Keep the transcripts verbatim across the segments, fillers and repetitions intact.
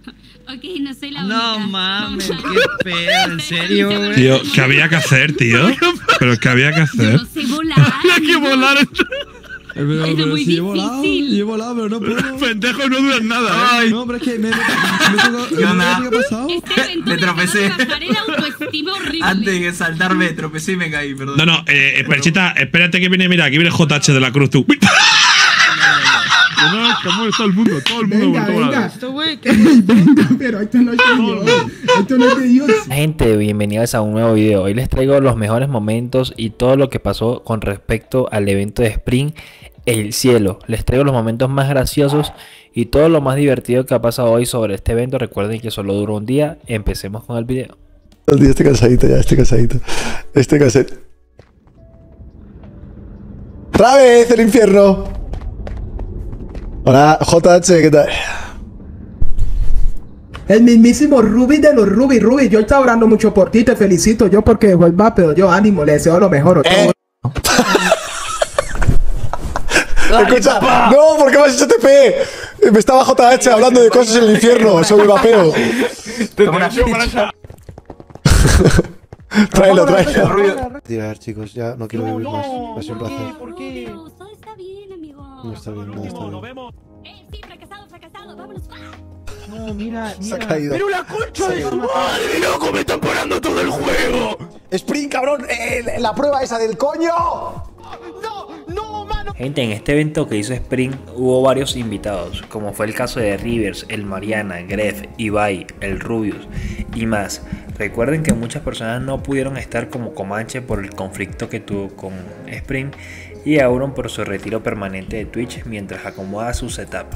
Ok, no soy la No única. mames, qué pedo, en serio, güey. Tío, ¿qué había que hacer, tío? ¿Pero qué había que Yo hacer? no sé volar. Hay que volar. Pero, pero, Es pero muy si he volado, difícil. yo he volado, pero no puedo. Pendejos no duran nada, ¿eh? No, pero es que me, me, me, me, ¿Qué onda? ¿Qué ha pasado? Este evento Me tropecé. acaba de bajar el autoestima horrible. Antes de saltar me tropecé y me caí, perdón. No, no, eh, eh, Perchita, espérate que viene, mira, aquí viene J H de la Cruz, tú. No, estamos todo el mundo, todo el mundo. Venga, por todos venga. lados. Esto, güey, Venga, pero esto no es de Dios. Esto no es de Dios. Gente, bienvenidos a un nuevo video. Hoy les traigo los mejores momentos y todo lo que pasó con respecto al evento de Spring El Cielo. Les traigo los momentos más graciosos y todo lo más divertido que ha pasado hoy sobre este evento. Recuerden que solo duró un día. Empecemos con el video. Estoy cansadito ya, estoy cansadito. Estoy cansadito. ¡Otra vez el infierno! Hola, J H, ¿qué tal? El mismísimo Ruby de los Ruby. Ruby, yo estaba orando mucho por ti. Te felicito yo porque vuelva, pero yo ánimo, le deseo lo mejor. ¿Eh? Escucha, no, ¿por qué me has hecho T P? Me estaba J H hablando de cosas en el infierno sobre vapeo. Tráelo, tráelo. Tirar, chicos, ya no quiero vivir más. Ha sido un placer. ¿Por qué? Todo está bien, amigo. No está bien, no está bien. Eh, sí, fracasado, fracasado. Vámonos. No, mira, Se ha mira. caído. Pero la concha de su ¡Madre, loco! ¡Me están parando todo el juego! ¡Spring, cabrón! Eh, ¡La prueba esa del coño! Gente, en este evento que hizo Spring hubo varios invitados, como fue el caso de Rivers, el Mariana, Gref, Ibai, el Rubius y más. Recuerden que muchas personas no pudieron estar como Comanche por el conflicto que tuvo con Spring y Auron por su retiro permanente de Twitch mientras acomoda su setup.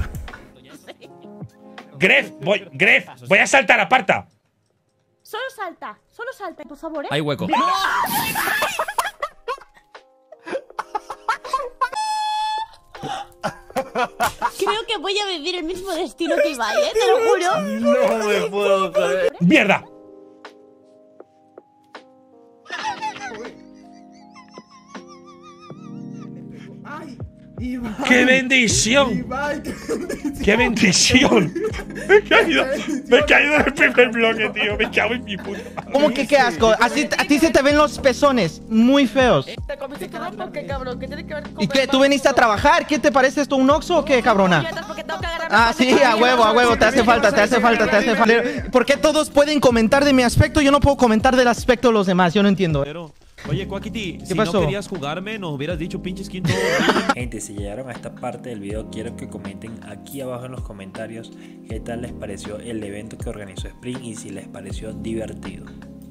Gref, voy, Gref, voy a saltar, aparta. Solo salta, solo salta, por favor, ¿eh? Hay hueco. Creo que voy a vivir el mismo destino que Ibai, ¿eh? Te lo juro. No me puedo creer. ¡Mierda! Ay, Ibai. ¡Qué bendición! Ibai, qué bendición. ¡Qué bendición! Me he caído, me he caído en el primer bloque, tío. Me cago en mi puta madre. ¿Cómo que qué asco? Así, a ti se te ven los pezones muy feos. ¿Te comiste todo porque, cabrón? ¿Qué tiene que ver con ¿Y qué? ¿Tú veniste a trabajar? ¿Qué te parece esto? ¿Un oxo o qué, cabrona? porque tengo que agarrar Ah, sí, a huevo, a huevo, te hace falta, te hace falta, te hace falta. ¿Por qué todos pueden comentar de mi aspecto? Yo no puedo comentar del aspecto de los demás, yo no entiendo. Pero, oye, Quackity, si pasó? no querías jugarme, nos hubieras dicho pinche skin todo. Gente, si llegaron a esta parte del video, quiero que comenten aquí abajo en los comentarios qué tal les pareció el evento que organizó Spring y si les pareció divertido.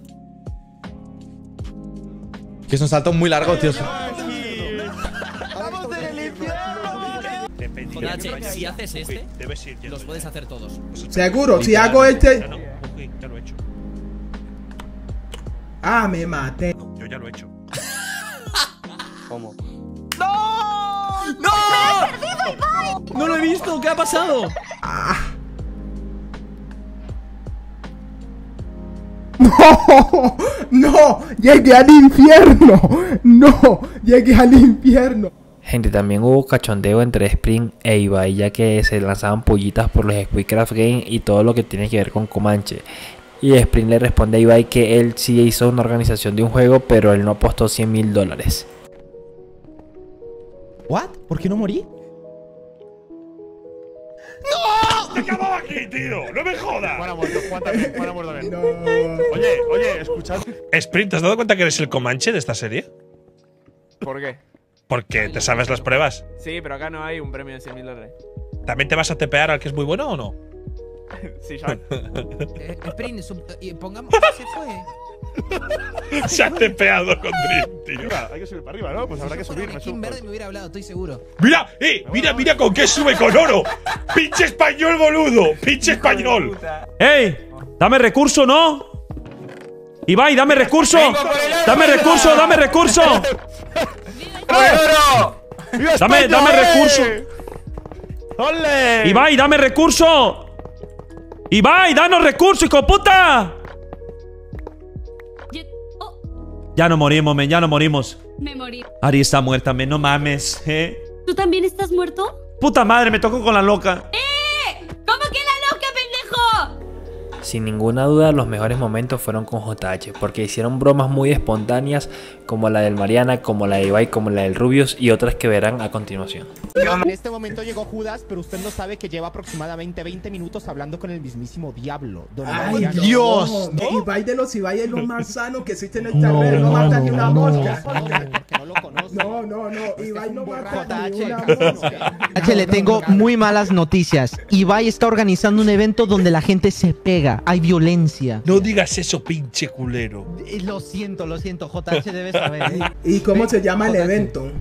Que es un salto muy largo, tío. H, si haces este, Debes ir, los puedes hacer todos. Seguro, si hago este. Ya no, ok, ya lo he hecho. Ah, me maté. Yo ya lo he hecho. ¿Cómo? ¡No! ¡No! ¡No lo he visto! ¿Qué ha pasado? No, no, llegué al infierno. No, llegué al infierno. Gente, también hubo cachondeo entre Spring e Ibai, ya que se lanzaban pollitas por los Squidcraft Game y todo lo que tiene que ver con Comanche. Y Spring le responde a Ibai que él sí hizo una organización de un juego, pero él no apostó cien mil dólares. ¿What? ¿Por qué no morí? ¡Se acabó aquí, tío! ¡No me jodas! Juan ha muerto, Juan también, Juan ha muerto también. No. Oye, oye, escuchad. Sprint, ¿te has dado cuenta que eres el Comanche de esta serie? ¿Por qué? Porque te sabes las pruebas. Sí, pero acá no hay un premio de cien mil dólares. ¿También te vas a tepear al que es muy bueno o no? Sí, Sean. Eh, Sprint, pongamos que se fue. Se ha tepeado con Dream, tío. Arriba, hay que subir para arriba, ¿no? Pues habrá que subir, me subo. me hubiera hablado, estoy seguro. ¡Mira! ¡Eh! ¡Mira, mira con qué sube con oro! ¡Pinche español, boludo! ¡Pinche español! ¡Ey! ¡Dame recurso, no! Ibai, dame recurso. ¡Dame recurso, dame recurso! ¡Dame, dame recurso! ¡Ole! ¡Ibai, dame recurso! ¡Ibai, danos recurso, hijo de puta! Yo- oh, Ya no morimos, men, ya no morimos. me morí. Ari está muerta, men, no mames, eh. ¿Tú también estás muerto? Puta madre, me tocó con la loca. ¡Eh! ¿Cómo que la loca, pendejo? Sin ninguna duda, los mejores momentos fueron con J H, porque hicieron bromas muy espontáneas, como la del Mariana, como la de Ibai, como la del Rubius y otras que verán a continuación. En este momento llegó Judas, pero usted no sabe que lleva aproximadamente veinte minutos hablando con el mismísimo diablo. Don Ay, Mariano. Dios. No, ¿no? Ibai de los Ibai es lo más sano que existe en el terreno. No, no mata ni una mosca. No lo conoce. No, no, no. Ibai no mata ni una J H, le tengo muy malas noticias. Ibai está organizando un evento donde la gente se pega. Hay violencia. No digas eso, pinche culero. Lo siento, lo siento. J H debe saber. ¿eh? ¿Y cómo se llama el evento?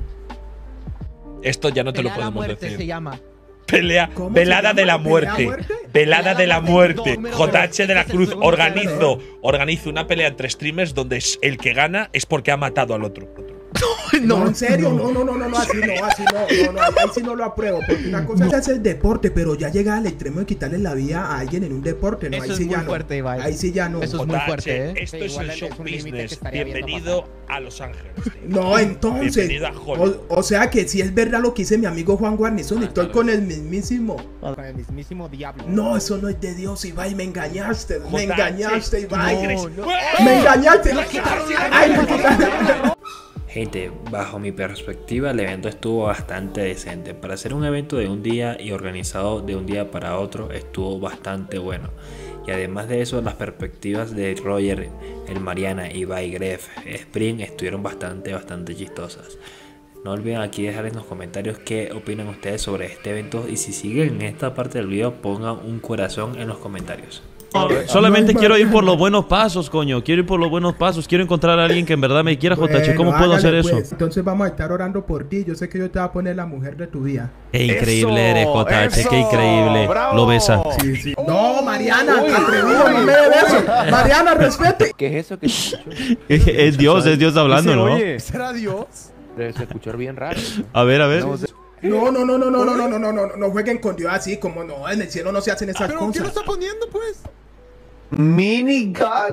Esto ya no te lo podemos muerte decir. Se llama. Pelea, velada de la muerte. Velada de la muerte. J H de la Cruz. Organizo, organizo una pelea entre streamers donde el que gana es porque ha matado al otro. No, en serio, no, no, no, no, no, así no, así no, no, no, ahí sí no lo apruebo, porque una cosa es hacer deporte, pero ya llega al extremo de quitarle la vida a alguien en un deporte, no, Eso ahí es sí muy ya no, fuerte, Ibai. ahí sí ya no. Eso es muy fuerte, ¿eh? Esto es el show business. Bienvenido a Los Ángeles. No, entonces, Bienvenido a Hollywood. o, o sea que si es verdad lo que dice mi amigo Juan Guarnizo, estoy con el mismísimo. Con el mismísimo diablo. No, eso no es de Dios, Ibai, me engañaste, me J H, engañaste, Ibai. No, no. Me engañaste. Ay, me quitaron. Gente, bajo mi perspectiva el evento estuvo bastante decente. Para hacer un evento de un día y organizado de un día para otro estuvo bastante bueno. Y además de eso, las perspectivas de Roger, el Mariana, Ibai, Gref, Spring estuvieron bastante, bastante chistosas. No olviden aquí dejar en los comentarios qué opinan ustedes sobre este evento. Y si siguen en esta parte del video, pongan un corazón en los comentarios. Solamente quiero ir por los buenos pasos, coño. Quiero ir por los buenos pasos. Quiero encontrar a alguien que en verdad me quiera, J H. ¿Cómo Bueno, puedo hacer hágale, eso? pues. Entonces vamos a estar orando por ti. Yo sé que yo te voy a poner la mujer de tu vida. Qué increíble Eso, eres, J H. eso, Qué increíble. bravo. Lo besa. Sí, sí. No, Mariana, atrevido, no me dé beso. Mariana, respete. ¿Qué es eso que se escuchó? Es Dios, es Dios hablando, ¿no? Oye, ¿Será Dios? debe se escuchar bien raro. A ver, a ver. No, se- No, no, no, no, no, no, no, no, no, no, no jueguen con Dios así, como no, en el cielo no se hacen esas ¿Pero qué cosas. lo está poniendo, pues? Mini God.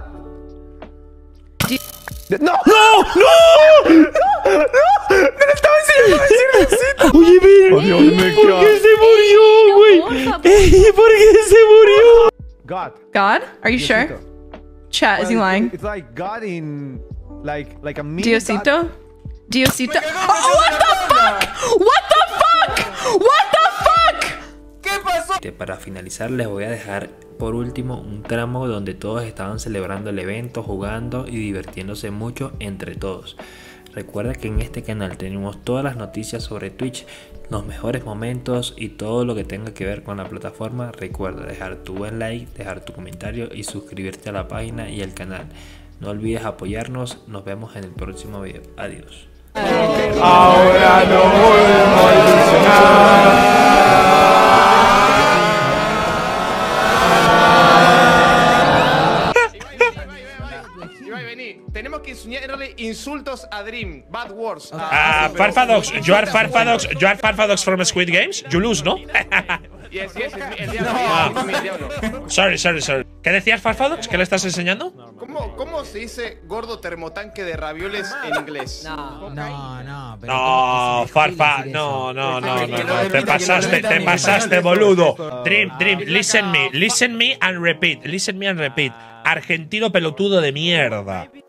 ¡No! Oye, ven. Oh, Dios, me ¿Por cago. qué se murió, güey? Ey, ¿por qué se murió? God. God? Are you sure? Chat, is he lying? It's like God in like like a mini Diosito? Diosito? Oh, what the fuck? What the fuck? What the fuck? Para finalizar les voy a dejar por último un tramo donde todos estaban celebrando el evento, jugando y divirtiéndose mucho entre todos. Recuerda que en este canal tenemos todas las noticias sobre Twitch, los mejores momentos y todo lo que tenga que ver con la plataforma. Recuerda dejar tu buen like, dejar tu comentario y suscribirte a la página y al canal. No olvides apoyarnos, nos vemos en el próximo video. Adiós. Ahora no vuelvo a ilusionar. Ibai, vení. Tenemos que enseñarle insultos a Dream. Bad words. Ah, Farfadox, you are Farfadox, you are Farfadox from Squid Games? You lose, ¿no? Yes, yes, el diablo. El diablo. Sorry, sorry, sorry. ¿Qué decías, Farfadox? ¿Qué le estás enseñando? ¿Cómo, ¿Cómo se dice gordo termotanque de ravioles en inglés? No, no, no. No, Farfa, no, no, no, no, no. Te pasaste, te pasaste, boludo. Dream, Dream, listen me, listen me and repeat, listen me and repeat. Argentino pelotudo de mierda.